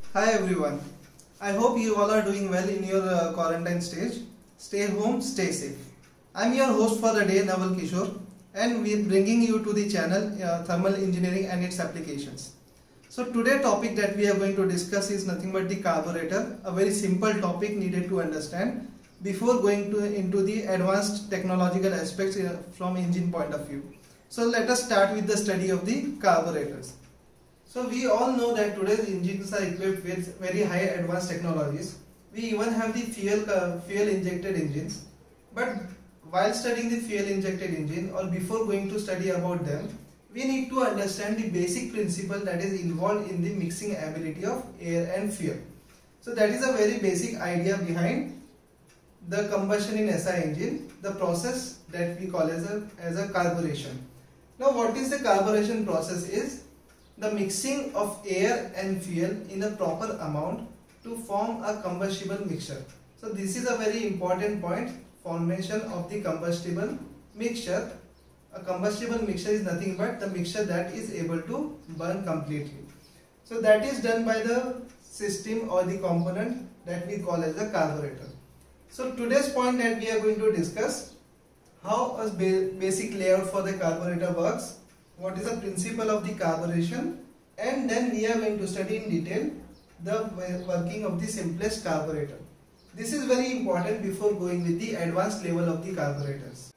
Hi everyone. I hope you all are doing well in your quarantine stage. Stay home, stay safe. I'm your host for the day, Naval Kishore, and we're bringing you to the channel Thermal Engineering and its applications. So today's topic that we are going to discuss is nothing but the carburetor, a very simple topic needed to understand before going into the advanced technological aspects from engine point of view. So let us start with the study of the carburetors. So we all know that today's engines are equipped with very high advanced technologies. We even have the fuel injected engines. But while studying the fuel injected engine or before going to study about them, we need to understand the basic principle that is involved in the mixing ability of air and fuel. So that is a very basic idea behind the combustion in SI engine, the process that we call as a carburation. Now what is the carburation process is? The mixing of air and fuel in a proper amount to form a combustible mixture. So this is a very important point, formation of the combustible mixture. A combustible mixture is nothing but the mixture that is able to burn completely. So that is done by the system or the component that we call as a carburetor. So today's point that we are going to discuss how a basic layout for the carburetor works, what is the principle of the carburation, and then we are going to study in detail the working of the simplest carburetor. This is very important before going with the advanced level of the carburetors.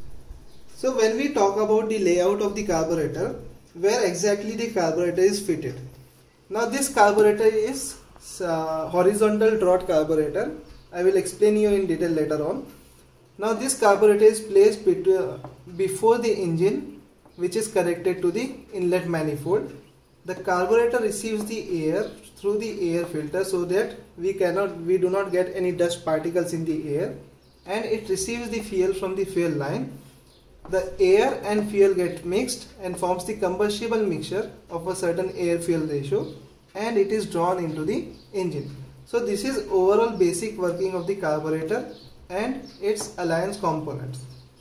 So when we talk about the layout of the carburetor, where exactly the carburetor is fitted. Now this carburetor is horizontal draught carburetor. I will explain you in detail later on. Now this carburetor is placed before the engine, which is connected to the inlet manifold. The carburetor receives the air through the air filter so that we do not get any dust particles in the air, and it receives the fuel from the fuel line. The air and fuel get mixed and forms the combustible mixture of a certain air fuel ratio, and it is drawn into the engine. So this is overall basic working of the carburetor and its alliance components.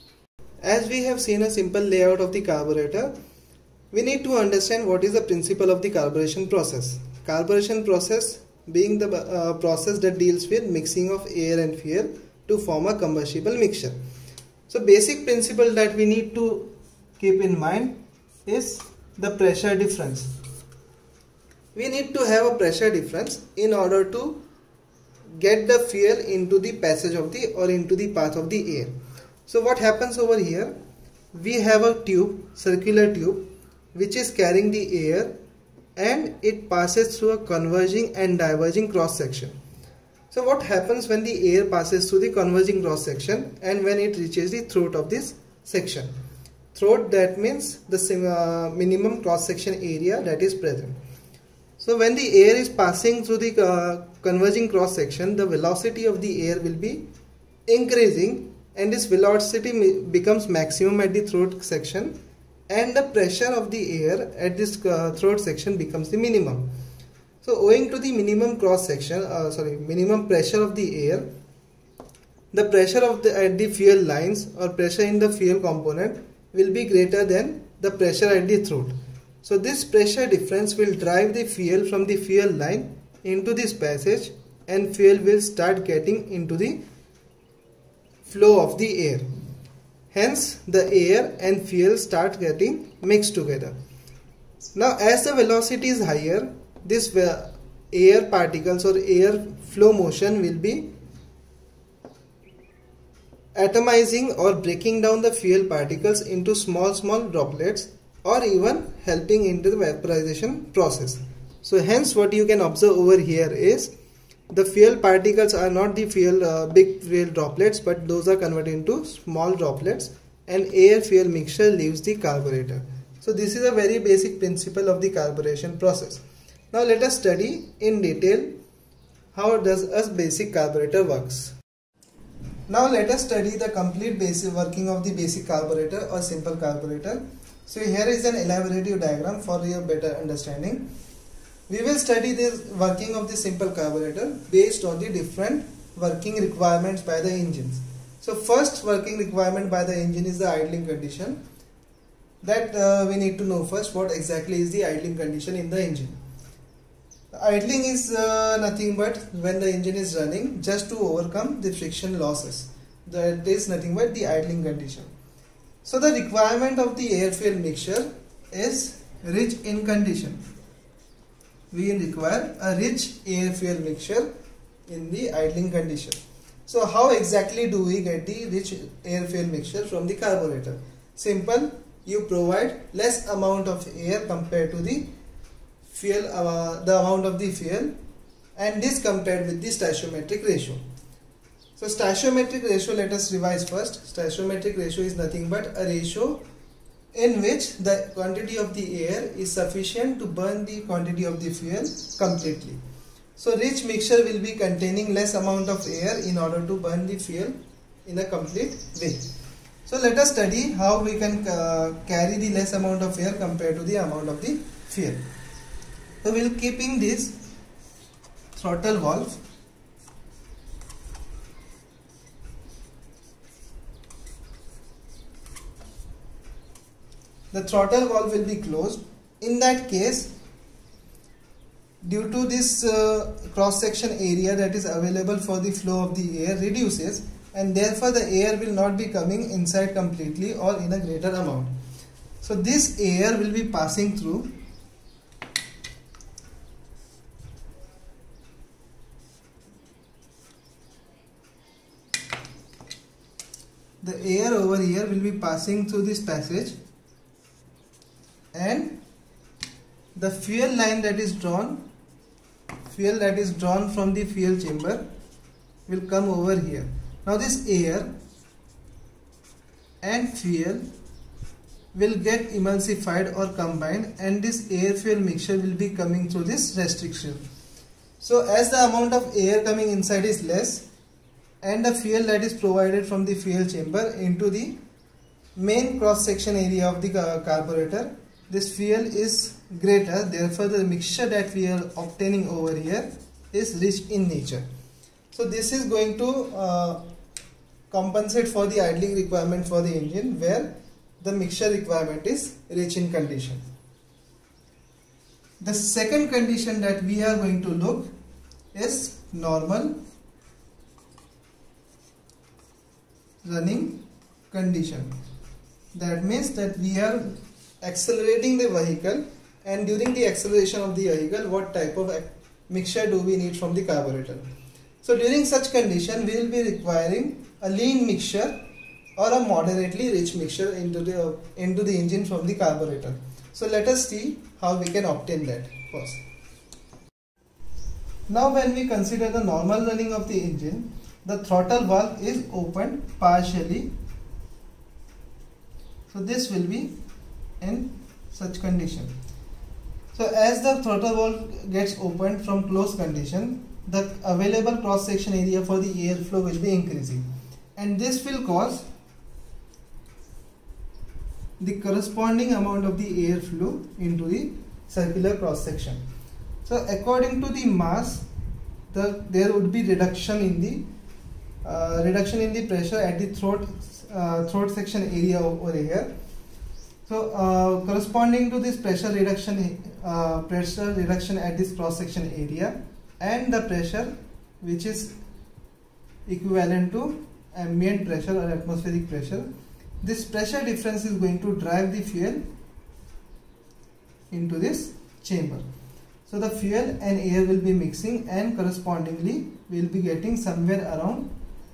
As we have seen a simple layout of the carburetor, we need to understand what is the principle of the carburation process. Carburation process being the process that deals with mixing of air and fuel to form a combustible mixture. So basic principle that we need to keep in mind is the pressure difference. We need to have a pressure difference in order to get the fuel into the passage of the or into the path of the air. So what happens over here? We have a tube, circular tube, which is carrying the air, and it passes through a converging and diverging cross section. So what happens when the air passes through the converging cross section and when it reaches the throat of this section? Throat, that means the minimum cross section area that is present. So when the air is passing through the converging cross section, the velocity of the air will be increasing, and this velocity becomes maximum at the throat section, and the pressure of the air at this throat section becomes the minimum. So owing to the minimum minimum pressure of the air, the pressure at the fuel lines or pressure in the fuel component will be greater than the pressure at the throat. So this pressure difference will drive the fuel from the fuel line into this passage, and fuel will start getting into the flow of the air. Hence the air and fuel start getting mixed together. Now as the velocity is higher, this air particles or air flow motion will be atomizing or breaking down the fuel particles into small droplets, or even helping into the vaporization process. So hence what you can observe over here is the fuel particles are not the big fuel droplets, but those are converted into small droplets, and air fuel mixture leaves the carburetor. So this is a very basic principle of the carburation process. Now let us study in detail how does a basic carburetor works. Now let us study the complete basic working of the basic carburetor or simple carburetor. So here is an elaborative diagram for your better understanding. We will study the working of the simple carburetor based on the different working requirements by the engines. So first working requirement by the engine is the idling condition. That we need to know first what exactly is the idling condition in the engine. Idling is nothing but when the engine is running just to overcome the friction losses. That is nothing but the idling condition. So the requirement of the air fuel mixture is rich in condition. We require a rich air fuel mixture in the idling condition. So how exactly do we get the rich air fuel mixture from the carburetor? Simple, you provide less amount of air compared to the fuel, the amount of the fuel, and this compared with the stoichiometric ratio. So stoichiometric ratio, let us revise first. Stoichiometric ratio is nothing but a ratio in which the quantity of the air is sufficient to burn the quantity of the fuel completely. So rich mixture will be containing less amount of air in order to burn the fuel in a complete way. So let us study how we can carry the less amount of air compared to the amount of the fuel. So we will keeping this throttle valve. The throttle valve will be closed. In that case, due to this cross section area that is available for the flow of the air reduces, and therefore the air will not be coming inside completely or in a greater amount. So this air will be passing through the air over here will be passing through this passage, and the fuel line that is drawn from the fuel chamber will come over here. Now this air and fuel will get emulsified or combined, and this air fuel mixture will be coming through this restriction. So as the amount of air coming inside is less, and the fuel that is provided from the fuel chamber into the main cross section area of the carburetor, this fuel is greater, therefore the mixture that we are obtaining over here is rich in nature. So this is going to compensate for the idling requirement for the engine, where the mixture requirement is rich in condition. The second condition that we are going to look is normal running condition. That means that we are accelerating the vehicle, and during the acceleration of the vehicle, what type of mixture do we need from the carburetor? So during such condition, we will be requiring a lean mixture or a moderately rich mixture into the engine from the carburetor. So let us see how we can obtain that first. Now when we consider the normal running of the engine, the throttle valve is opened partially. So this will be in such condition. So as the throttle valve gets opened from closed condition, the available cross section area for the airflow will be increasing, and this will cause the corresponding amount of the airflow into the circular cross section. So according to the mass, there would be reduction in the pressure at the throat section area over here. So corresponding to this pressure reduction at this cross section area, and the pressure which is equivalent to ambient pressure or atmospheric pressure, this pressure difference is going to drive the fuel into this chamber. So the fuel and air will be mixing, and correspondingly we will be getting somewhere around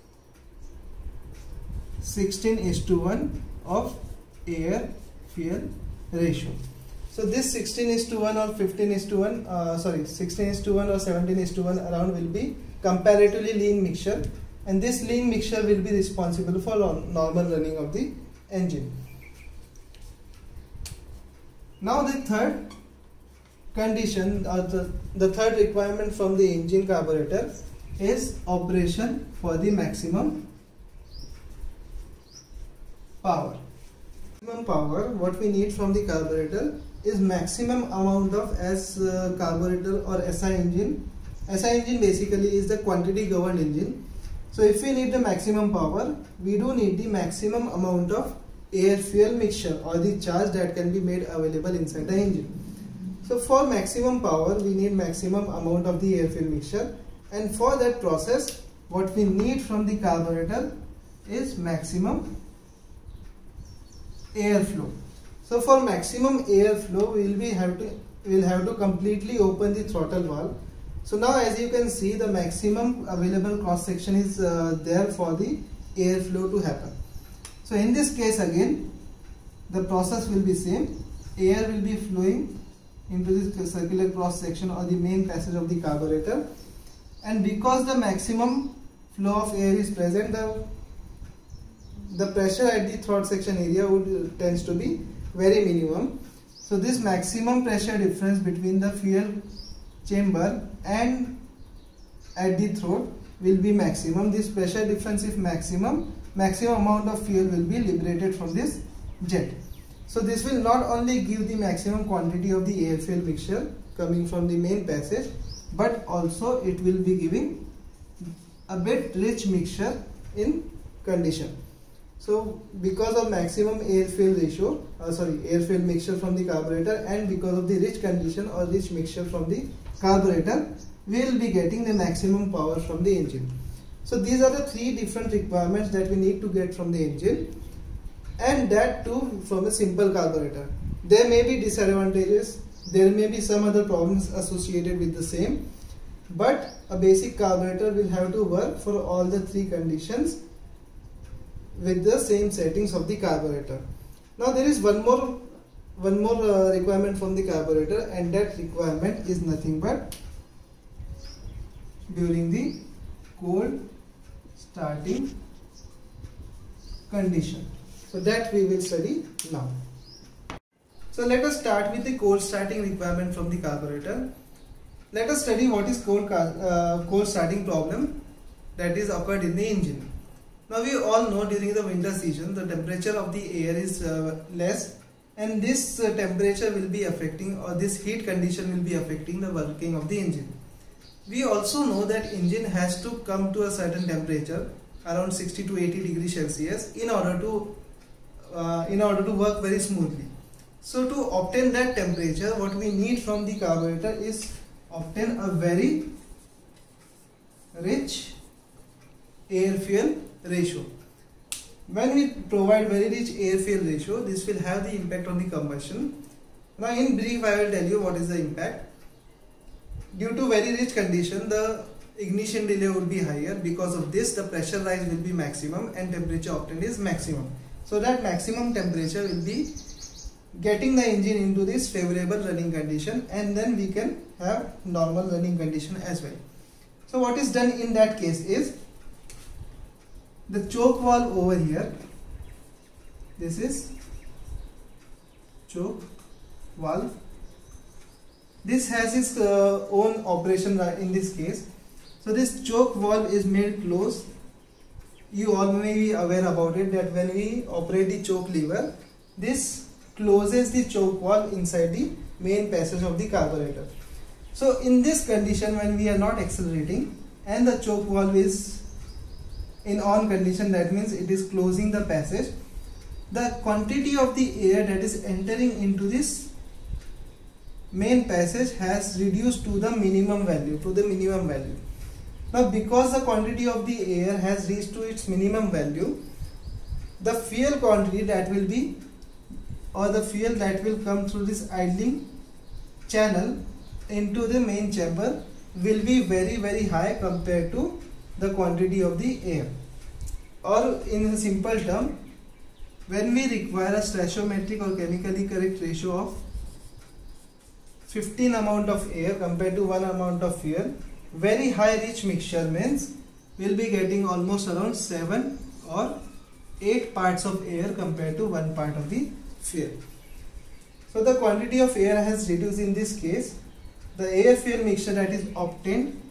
16:1 of air fuel ratio. So this 16:1 or 15:1, 16:1 or 17:1 around will be comparatively lean mixture, and this lean mixture will be responsible for normal running of the engine. Now the third condition, or the third requirement from the engine carburetor is operation for the maximum power. Maximum power, what we need from the carburetor is maximum amount of, as carburetor or SI engine. SI engine basically is the quantity governed engine. So if we need the maximum power, we do need the maximum amount of air fuel mixture or the charge that can be made available inside the engine. So for maximum power we need maximum amount of the air-fuel mixture, and for that process what we need from the carburetor is maximum airflow. So for maximum airflow we'll have to completely open the throttle valve. So now as you can see, the maximum available cross section is there for the airflow to happen. So in this case again the process will be same. Air will be flowing into this circular cross section or the main passage of the carburetor, and because the maximum flow of air is present, the pressure at the throat section area tends to be very minimum. So this maximum pressure difference between the fuel chamber and at the throat will be maximum. This pressure difference is maximum amount of fuel will be liberated from this jet. So this will not only give the maximum quantity of the air-fuel mixture coming from the main passage, but also it will be giving a bit rich mixture in condition. So because of maximum air-fuel ratio, air-fuel mixture from the carburetor, and because of the rich condition or rich mixture from the carburetor, we will be getting the maximum power from the engine. So these are the three different requirements that we need to get from the engine, and that too from a simple carburetor. There may be disadvantages, there may be some other problems associated with the same, but a basic carburetor will have to work for all the three conditions with the same settings of the carburetor. Now there is one more requirement from the carburetor, and that requirement is nothing but during the cold starting condition. So that we will study now. So let us start with the cold starting requirement from the carburetor. Let us study what is cold starting problem that is occurred in the engine. Now we all know during the winter season the temperature of the air is less, and this temperature will be affecting, or this heat condition will be affecting the working of the engine. We also know that engine has to come to a certain temperature around 60 to 80 degrees Celsius in order to work very smoothly. So to obtain that temperature, what we need from the carburetor is obtain a very rich air-fuel ratio. When we provide very rich air-fuel ratio, this will have the impact on the combustion. Now in brief I will tell you what is the impact. Due to very rich condition, the ignition delay would be higher. Because of this, the pressure rise will be maximum and temperature obtained is maximum. So that maximum temperature will be getting the engine into this favorable running condition, and then we can have normal running condition as well. So what is done in that case is, the choke valve over here, this is choke valve. This has its own operation in this case. So this choke valve is made close. You all may be aware about it, that when we operate the choke lever, this closes the choke valve inside the main passage of the carburetor. So in this condition, when we are not accelerating and the choke valve is in on condition, that means it is closing the passage, the quantity of the air that is entering into this main passage has reduced to the minimum value, Now because the quantity of the air has reached to its minimum value, the fuel quantity that will be, or the fuel that will come through this idling channel into the main chamber will be very high compared to the quantity of the air. Or in a simple term, when we require a stoichiometric or chemically correct ratio of 15 amount of air compared to 1 amount of fuel, very high rich mixture means we'll be getting almost around 7 or 8 parts of air compared to 1 part of the fuel. So the quantity of air has reduced in this case. The air fuel mixture that is obtained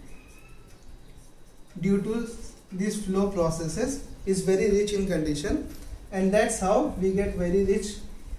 due to these flow processes is very rich in condition, and that's how we get very rich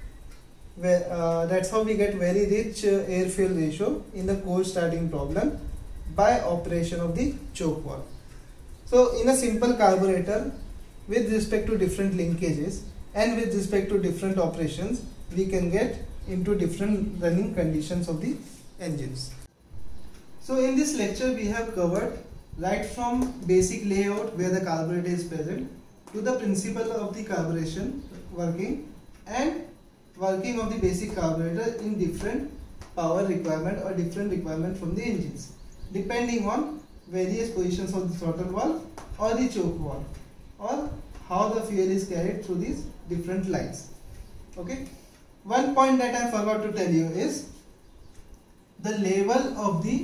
air fuel ratio in the cold starting problem by operation of the choke valve. So in a simple carburetor, with respect to different linkages and with respect to different operations, we can get into different running conditions of the engines. So in this lecture we have covered right from basic layout where the carburetor is present to the principle of the carburation working and working of the basic carburetor in different power requirement or different requirement from the engines depending on various positions of the throttle valve or the choke valve or how the fuel is carried through these different lines. Okay. One point that I forgot to tell you is the level of the,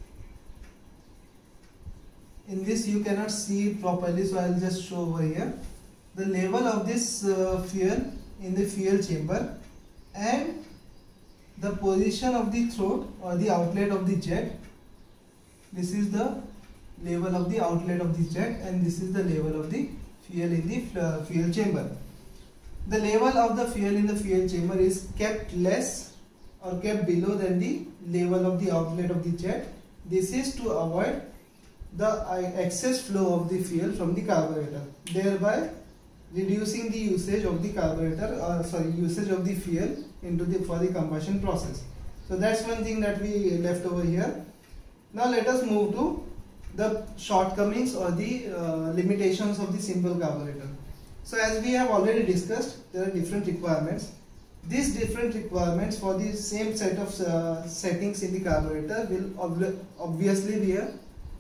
in this you cannot see it properly, so I will just show over here, the level of this fuel in the fuel chamber and the position of the throat or the outlet of the jet. This is the level of the outlet of the jet and this is the level of the fuel in the fuel chamber. The level of the fuel in the fuel chamber is kept less or kept below than the level of the outlet of the jet. This is to avoid the excess flow of the fuel from the carburetor, thereby reducing the usage of the carburetor usage of the fuel into for the combustion process. So that's one thing that we left over here. Now let us move to the shortcomings or the limitations of the simple carburetor. So as we have already discussed, there are different requirements. These different requirements for the same set of settings in the carburetor will obviously be a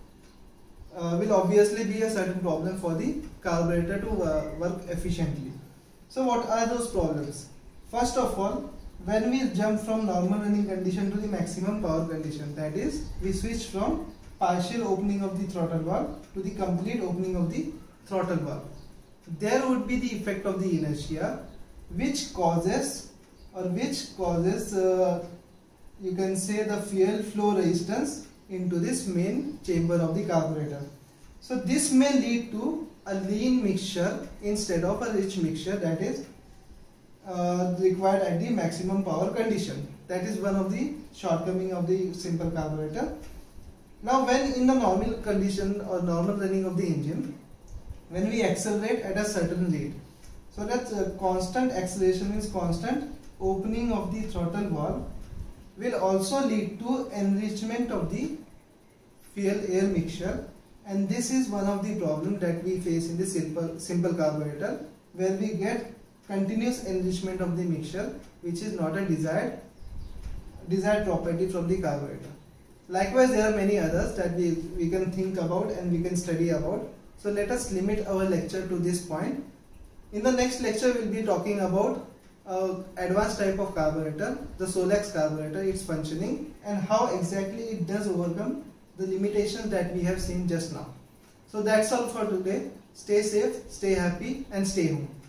certain problem for the carburetor to work efficiently. So what are those problems? First of all, when we jump from normal running condition to the maximum power condition, that is, we switch from partial opening of the throttle valve to the complete opening of the throttle valve, there would be the effect of the inertia which causes you can say the fuel flow resistance into this main chamber of the carburetor. So this may lead to a lean mixture instead of a rich mixture that is required at the maximum power condition. That is one of the shortcomings of the simple carburetor. Now when in the normal condition or normal running of the engine, when we accelerate at a certain rate, so that constant acceleration means constant opening of the throttle valve will also lead to enrichment of the fuel air mixture, and this is one of the problems that we face in the simple carburetor, where we get continuous enrichment of the mixture, which is not a desired property from the carburetor. Likewise, there are many others that we can think about and we can study about. So let us limit our lecture to this point. In the next lecture, we will be talking about advanced type of carburetor, the Solex carburetor, its functioning and how exactly it does overcome the limitations that we have seen just now. So that's all for today. Stay safe, stay happy and stay home.